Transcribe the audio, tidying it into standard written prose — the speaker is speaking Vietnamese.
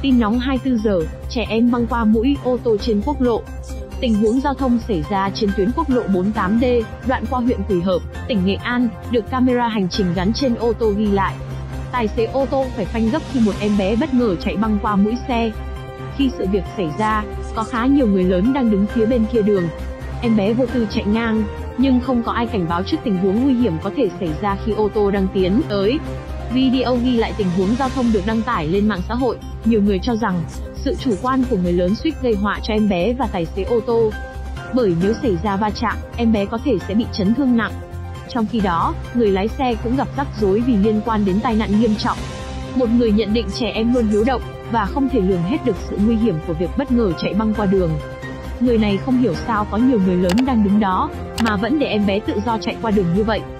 Tin nóng 24 giờ, trẻ em băng qua mũi ô tô trên quốc lộ. Tình huống giao thông xảy ra trên tuyến quốc lộ 48D, đoạn qua huyện Quỳ Hợp, tỉnh Nghệ An, được camera hành trình gắn trên ô tô ghi lại. Tài xế ô tô phải phanh gấp khi một em bé bất ngờ chạy băng qua mũi xe. Khi sự việc xảy ra, có khá nhiều người lớn đang đứng phía bên kia đường. Em bé vô tư chạy ngang, nhưng không có ai cảnh báo trước tình huống nguy hiểm có thể xảy ra khi ô tô đang tiến tới. Video ghi lại tình huống giao thông được đăng tải lên mạng xã hội. Nhiều người cho rằng, sự chủ quan của người lớn suýt gây họa cho em bé và tài xế ô tô. Bởi nếu xảy ra va chạm, em bé có thể sẽ bị chấn thương nặng. Trong khi đó, người lái xe cũng gặp rắc rối vì liên quan đến tai nạn nghiêm trọng. Một người nhận định trẻ em luôn hiếu động, và không thể lường hết được sự nguy hiểm của việc bất ngờ chạy băng qua đường. Người này không hiểu sao có nhiều người lớn đang đứng đó, mà vẫn để em bé tự do chạy qua đường như vậy.